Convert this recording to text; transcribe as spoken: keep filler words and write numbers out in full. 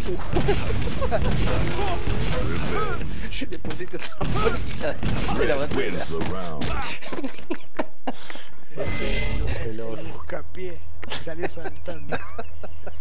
Le pusiste otra bolita de la bandera. El buscapié y salió saltando.